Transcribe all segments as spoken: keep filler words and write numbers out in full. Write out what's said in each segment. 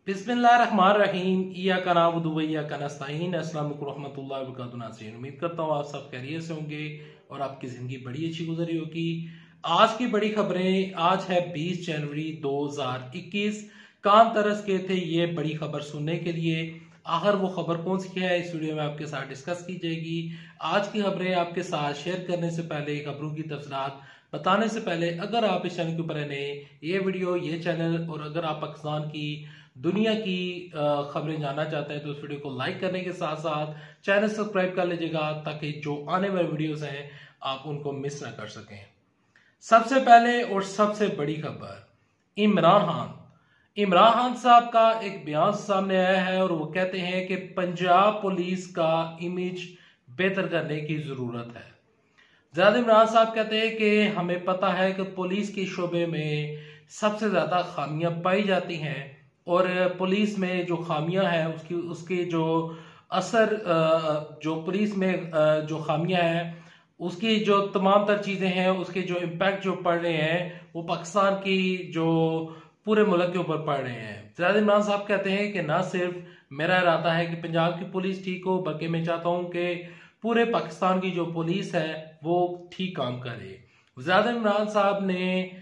बिस्मिल्लाहिर्रहमानिर्रहीम इय्याका नअबुदु व इय्याका नस्तईन। अस्सलाम वालेकुम रहमतुल्लाहि व बरकातुहू। नाज़रीन, उम्मीद करता हूँ आप सब खैरियत से होंगे और आपकी ज़िंदगी बड़ी अच्छी गुजरी होगी। आज की बड़ी खबरें, आज है बीस जनवरी दो हज़ार इक्कीस। कान तरस के थे ये बड़ी खबर सुनने के लिए। आखिर वो खबर कौन सी है, इस वीडियो में आपके साथ डिस्कस की जाएगी। आज की खबरें आपके साथ शेयर करने से पहले, खबरों की तफसीलात बताने से पहले, अगर आप इस चैनल के ऊपर नए, ये वीडियो, ये चैनल, और अगर आप पाकिस्तान की, दुनिया की खबरें जानना चाहते हैं तो इस वीडियो को लाइक करने के साथ साथ चैनल सब्सक्राइब कर लीजिएगा, ताकि जो आने वाले वीडियोस हैं आप उनको मिस ना कर सकें। सबसे पहले और सबसे बड़ी खबर, इमरान खान इमरान खान साहब का एक बयान सामने आया है और वो कहते हैं कि पंजाब पुलिस का इमेज बेहतर करने की जरूरत है। ज्यादा इमरान साहब कहते हैं कि हमें पता है कि पुलिस के शोबे में सबसे ज्यादा खामियां पाई जाती हैं और पुलिस में जो खामियां हैं उसकी उसके जो असर, जो पुलिस में जो खामियां हैं उसकी जो तमाम तर चीजें हैं, उसके जो इम्पैक्ट जो पड़ रहे हैं वो पाकिस्तान की जो पूरे मुल्क के ऊपर पड़ रहे हैं। ज्यादा इमरान साहब कहते हैं कि ना सिर्फ मेरा इरादा है कि पंजाब की पुलिस ठीक हो, बल्कि मैं चाहता हूं कि पूरे पाकिस्तान की जो पुलिस है वो ठीक काम करे। ज्यादा इमरान साहब ने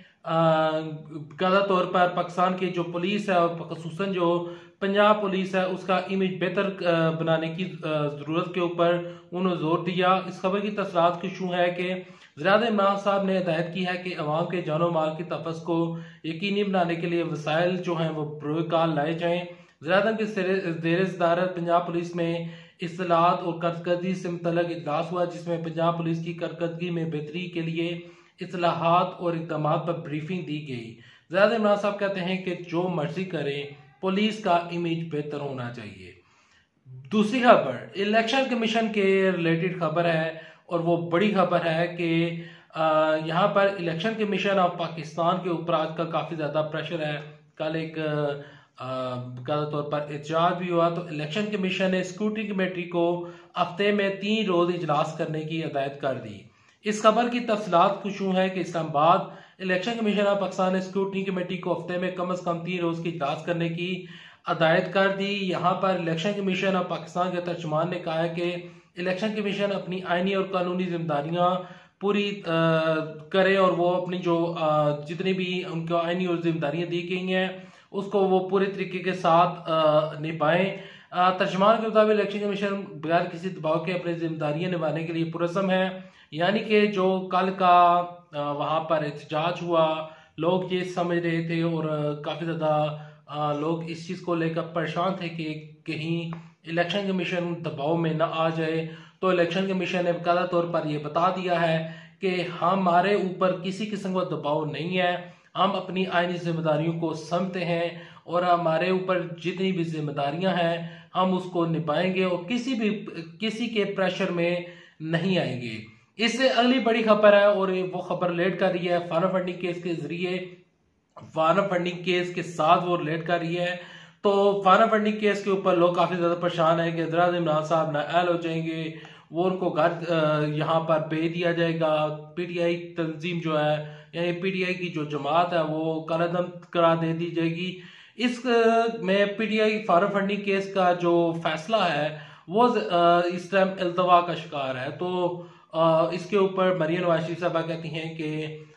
ज़्यादा तौर पर पाकिस्तान की जो पुलिस है और खसूसन जो पंजाब पुलिस है उसका इमेज बेहतर बनाने की जरूरत के ऊपर उन्होंने जोर दिया। इस खबर की तफसीलात की शू है कि ज़्यादा इमरान साहब ने हिदायत की है कि अवाम के जानो माल की तहफ़्फ़ुज़ को यकीनी बनाने के लिए वसाइल जो हैं वो बरोकार लाए जाएं। ज़्यादा के ज़ेर सदारत पंजाब पुलिस में इस्लाहत और कारकर्दगी से मुतल्लिक़ इजलास हुआ, जिसमें पंजाब पुलिस की कारकर्दगी में बेहतरी के लिए इस्लाहात और इक़दाम पर ब्रीफिंग दी गई। ज़्यादा इमरान साहब कहते हैं कि जो मर्जी करें, पुलिस का इमेज बेहतर होना चाहिए। दूसरी खबर इलेक्शन कमीशन के रिलेटेड खबर है और वो बड़ी खबर है कि यहाँ पर इलेक्शन कमीशन ऑफ पाकिस्तान के ऊपर आजकल काफ़ी ज़्यादा प्रेशर है। कल एक ज़्यादा तौर पर एहतजाज भी हुआ तो इलेक्शन कमीशन ने स्क्रूटनी कमेटी को हफ्ते में तीन रोज इजलास करने की हिदायत कर दी। इस खबर की तफसीलात कुछ यूं है कि Islamabad election commission of Pakistan ने स्क्रूटनी कमेटी को हफ्ते में कम अज कम तीन रोज की इजलास करने की हिदायत कर दी। यहाँ पर इलेक्शन कमीशन ऑफ पाकिस्तान के तर्जुमान ने कहा है कि इलेक्शन कमीशन अपनी आईनी और कानूनी जिम्मेदारियां पूरी करे और वो अपनी जो जितनी भी उनको आईनी और जिम्मेदारियां दी गई हैं उसको वो पूरे तरीके के साथ निभाएं। तर्जुमान के मुताबिक इलेक्शन कमीशन बगैर किसी दबाव के अपनी जिम्मेदारियां निभाने के लिए पुरज़म है। यानी कि जो कल का वहाँ पर एहतजाज हुआ, लोग ये समझ रहे थे और काफ़ी ज़्यादा लोग इस चीज़ को लेकर परेशान थे कि कहीं इलेक्शन कमीशन दबाव में ना आ जाए। तो इलेक्शन कमीशन ने बाकायदा तौर पर यह बता दिया है कि हमारे ऊपर किसी किस्म का दबाव नहीं है, हम अपनी आईनी जिम्मेदारियों को समझते हैं और हमारे ऊपर जितनी भी जिम्मेदारियां हैं हम उसको निभाएंगे और किसी भी किसी के प्रेशर में नहीं आएंगे। इससे अगली बड़ी खबर है और वो खबर रिलेट कर रही है फाना फंडिंग केस के जरिए, फाना फंडिंग केस के साथ वो रिलेट कर रही है। तो फाना फंडिंग केस के ऊपर लोग काफी ज्यादा परेशान है कि हज़रत इमरान साहब नाअहल हो जाएंगे, वो उनको घर यहाँ पर भेज दिया जाएगा। पीटीआई तंजीम जो है यानी पीटीआई की जो जमात है वो कलअदम करार दे दी जाएगी। इस में पीटीआई फाना फंडिंग केस का जो फैसला है वो इस टाइम अल्तवा का शिकार है। तो इसके ऊपर मरियम नवाज साहबा कहती हैं कि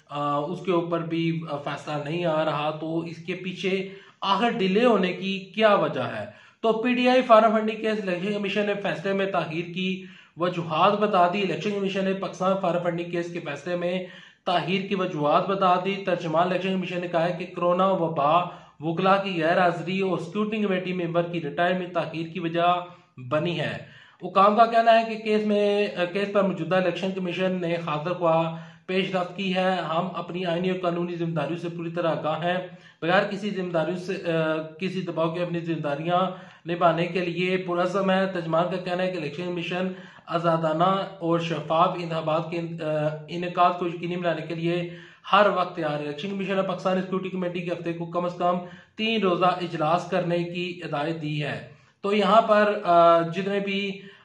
उसके ऊपर भी फैसला नहीं आ रहा, तो इसके पीछे आखिर डिले होने की क्या वजह है। तो पीटीआई फाना फंडिंग केस इलेक्शन कमीशन ने फैसले में ताखीर की वजूहात बता दी। इलेक्शन कमीशन ने पाकिस्तान फाना फंडिंग केस के फैसले में ताखीर की वजूहात बता दी। तर्जुमान इलेक्शन कमीशन ने कहा है कि कोरोना वबा, वकला की गैर हाजिरी और स्क्रूटनी कमेटी मेंबर की रिटायरमेंट ताखीर की वजह बनी है। हुकाम का कहना है कि केस में केस पर मौजूदा इलेक्शन कमीशन ने खातर ख्वाह पेशरफ्त की है। हम अपनी आईनी और कानूनी जिम्मेदारियों से पूरी तरह आगाह हैं, बगैर किसी जिम्मेदारियों से किसी दबाव के अपनी जिम्मेदारियां निभाने के लिए पुरज़म है। तर्जुमान का कहना है कि इलेक्शन कमीशन आज़ादाना और शफाफ इंतखाबात के इनेकाद को यकीनी बनाने के लिए हर वक्त तैयार है। इलेक्शन कमीशन ने पाकिस्तान स्क्रूटनी कमेटी के हफ्ते को कम अज कम तीन रोजा इजलास करने की हिदायत दी है। तो यहाँ पर जितने भी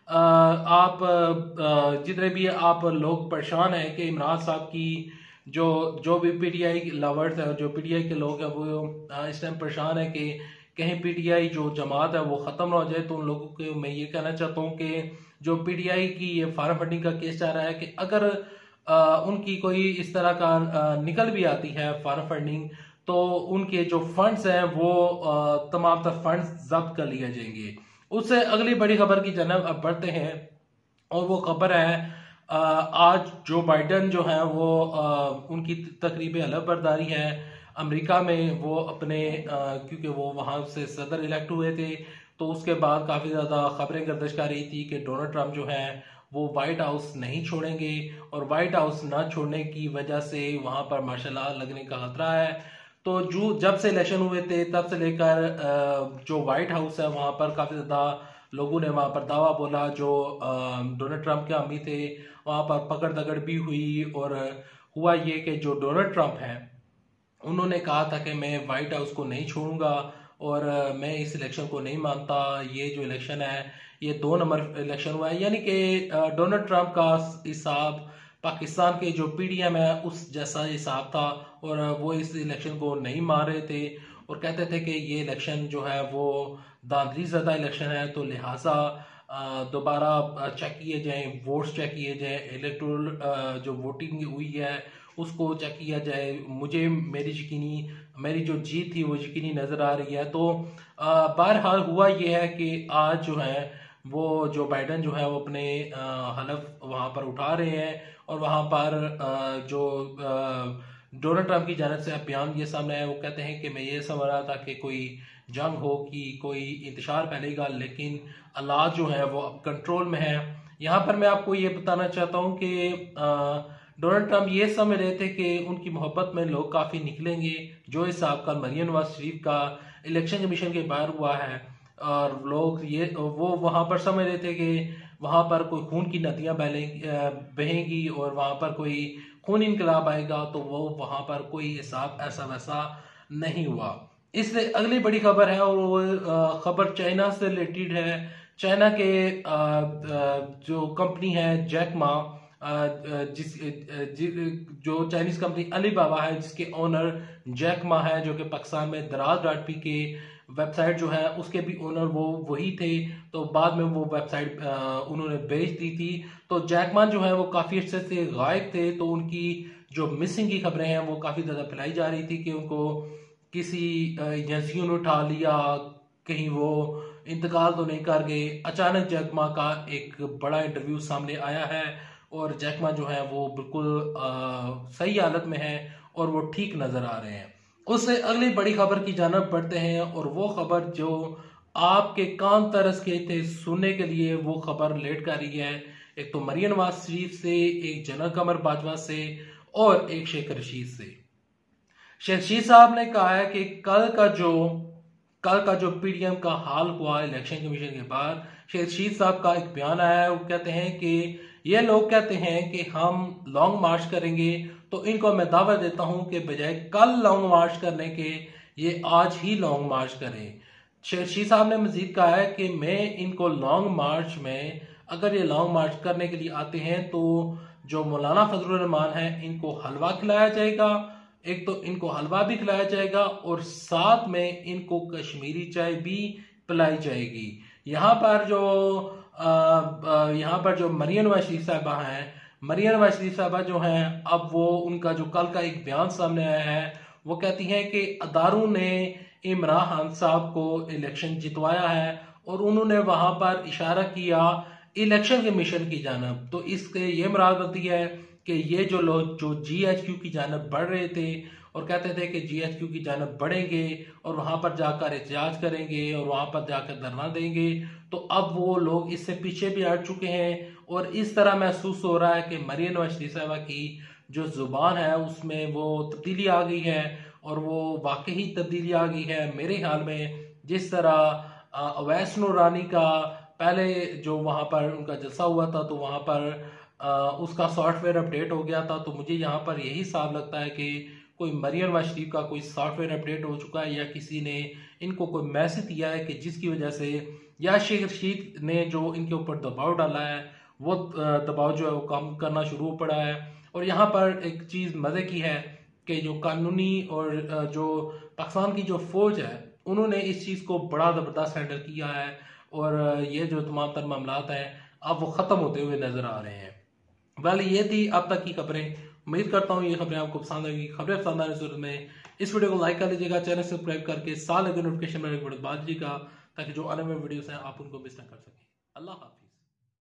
आप जितने भी आप लोग परेशान हैं कि इमरान साहब की जो जो भी पीटीआई लवर्स है, जो पीटीआई के लोग हैं वो इस टाइम परेशान है कि कहीं पीटीआई जो जमात है वो ख़त्म ना हो जाए। तो उन लोगों को मैं ये कहना चाहता हूँ कि जो पीटीआई की ये फार्म फंडिंग का केस चल रहा है कि अगर आ, उनकी कोई इस तरह का आ, निकल भी आती है फार्म फंडिंग, तो उनके जो फंड्स हैं वो आ, तमाम तर फंड्स जब्त कर लिए जाएंगे। उससे अगली बड़ी खबर की जानब अब बढ़ते हैं, और वो खबर है आ, आज जो बाइडन जो है वो आ, उनकी तकरीब हलफ बर्दारी है अमेरिका में। वो अपने आ, क्योंकि वो वहाँ से सदर इलेक्ट हुए थे, तो उसके बाद काफ़ी ज़्यादा खबरें गर्दिश कर रही थी कि डोनाल्ड ट्रंप जो है वो वाइट हाउस नहीं छोड़ेंगे, और वाइट हाउस ना छोड़ने की वजह से वहाँ पर मार्शल लॉ लगने का खतरा है। तो जो जब से इलेक्शन हुए थे तब से लेकर जो व्हाइट हाउस है वहाँ पर काफ़ी ज़्यादा लोगों ने वहाँ पर दावा बोला। जो डोनाल्ड ट्रंप के आमी थे वहाँ पर पकड़ दगड़ भी हुई, और हुआ ये कि जो डोनाल्ड ट्रंप हैं उन्होंने कहा था कि मैं व्हाइट हाउस को नहीं छोड़ूंगा और मैं इस इलेक्शन को नहीं मानता। ये जो इलेक्शन है ये दो नंबर इलेक्शन हुआ है, यानी कि डोनाल्ड ट्रंप का हिसाब पाकिस्तान के जो पीडीएम है उस जैसा हिसाब था, और वो इस इलेक्शन को नहीं मान रहे थे और कहते थे कि ये इलेक्शन जो है वो धांधली ज़्यादा इलेक्शन है, तो लिहाजा दोबारा चेक किए जाएं, वोट्स चेक किए जाएं, इलेक्टोरल जो वोटिंग हुई है उसको चेक किया जाए। मुझे मेरी यकीनी मेरी जो जीत थी वो यकीनी नज़र आ रही है। तो बहरहाल हुआ ये है कि आज जो है वो जो बाइडन जो है वो अपने हलफ वहाँ पर उठा रहे हैं, और वहाँ पर जो डोनाल्ड ट्रंप की जानिब से बयान ये सामने आया, वो कहते हैं कि मैं ये समझ रहा था कि कोई जंग हो कि कोई इंतशार फैलेगा, लेकिन हालात जो है वो अब कंट्रोल में है। यहाँ पर मैं आपको ये बताना चाहता हूँ कि डोनाल्ड ट्रंप ये समझ रहे थे कि उनकी मोहब्बत में लोग काफ़ी निकलेंगे, जो हिसाब का मरियम नवाज शरीफ का इलेक्शन कमीशन के बाहर हुआ है, और लोग ये वो वहाँ पर समझ रहे थे कि वहाँ पर कोई खून की नदियाँ बहेंगी और वहाँ पर कोई खून इनकलाब आएगा, तो वो वहाँ पर कोई हिसाब ऐसा वैसा नहीं हुआ। इससे अगली बड़ी खबर है, और वो खबर चाइना से रिलेटेड है। चाइना के जो कंपनी है जैकमा, जिस जो चाइनीज कंपनी अलीबाबा है जिसके ओनर जैकमा है, जो कि पाकिस्तान में दराज डॉट पी के वेबसाइट जो है उसके भी ओनर वो वही थे, तो बाद में वो वेबसाइट उन्होंने बेच दी थी। तो जैकमा जो है वो काफ़ी अर्से से गायब थे, तो उनकी जो मिसिंग की खबरें हैं वो काफ़ी ज़्यादा फैलाई जा रही थी कि उनको किसी एजेंसियों ने उठा लिया, कहीं वो इंतकाल तो नहीं कर गए। अचानक जैकमा का एक बड़ा इंटरव्यू सामने आया है, और जैकमा जो है वो बिल्कुल सही हालत में है और वो ठीक नज़र आ रहे हैं। उससे अगली बड़ी खबर की जानब बढ़ते हैं, और वो खबर जो आपके कान तरस के थे सुनने के लिए, वो खबर लेट कर रही है। एक तो मरियम नवाज शरीफ से, एक जनरल कमर बाजवा से, और एक शेख रशीद से। शेख रशीद साहब ने कहा है कि कल का जो कल का जो पीडीएम का हाल हुआ इलेक्शन कमीशन के बाद, शेख रशीद साहब का एक बयान आया है। वो कहते हैं कि ये लोग कहते हैं कि हम लॉन्ग मार्च करेंगे, तो इनको मैं दावा देता हूं कि बजाय कल लॉन्ग मार्च करने के ये आज ही लॉन्ग मार्च करें। शेख रशीद साहब ने मजीद कहा है कि मैं इनको लॉन्ग मार्च में, अगर ये लॉन्ग मार्च करने के लिए आते हैं तो जो मौलाना फजल-उर-रहमान है इनको हलवा खिलाया जाएगा, एक तो इनको हलवा भी खिलाया जाएगा और साथ में इनको कश्मीरी चाय भी पिलाई जाएगी। यहाँ पर जो यहाँ पर जो मरियम नवाज शरीफ साहबा हैं, मरियम नवाज शरीफ साहबा जो हैं, अब वो उनका जो कल का एक बयान सामने आया है, वो कहती हैं कि अदारों ने इमरान साहब को इलेक्शन जितवाया है, और उन्होंने वहां पर इशारा किया इलेक्शन कमीशन की जानब। तो इसके ये मुराद होती है कि ये जो लोग जो जी एच क्यू की जानब बढ़ रहे थे और कहते थे कि जी एच क्यू की जानब बढ़ेंगे और वहां पर जाकर एहतजाज करेंगे और वहां पर जाकर धरना देंगे, तो अब वो लोग इससे पीछे भी हट चुके हैं। और इस तरह महसूस हो रहा है कि मरियम नवाज शरीफ साहबा की जो जुबान है उसमें वो तब्दीली आ गई है, और वो वाकई तब्दीली आ गई है। मेरे ख्याल में जिस तरह अवैस नूरानी का पहले जो वहाँ पर उनका जलसा हुआ था तो वहाँ पर आ, उसका सॉफ्टवेयर अपडेट हो गया था, तो मुझे यहाँ पर यही साफ लगता है कि कोई मरियम नवाज शरीफ का कोई सॉफ्टवेयर अपडेट हो चुका है, या किसी ने इनको कोई मैसेज दिया है कि जिसकी वजह से, या शेख रशीद ने जो इनके ऊपर दबाव डाला है वो दबाव जो है वो कम करना शुरू हो पड़ा है। और यहाँ पर एक चीज़ मज़े की है कि जो कानूनी और जो पाकिस्तान की जो फौज है उन्होंने इस चीज़ को बड़ा ज़बरदस्त हैंडल किया है और ये जो तमाम तर मामलात हैं अब वो ख़त्म होते हुए नज़र आ रहे हैं। वेल ये थी अब तक की खबरें। उम्मीद करता हूँ ये खबरें आपको पसंद आएगी। खबरें पसंद आने सूरत में इस वीडियो को लाइक कर लीजिएगा, चैनल सब्सक्राइब करके साल अगर नोटिफिकेशन में बात लीजिएगा ताकि जो आने वाले वीडियोस हैं आप उनको मिस ना कर सकें। अल्लाह हाफ़िज़।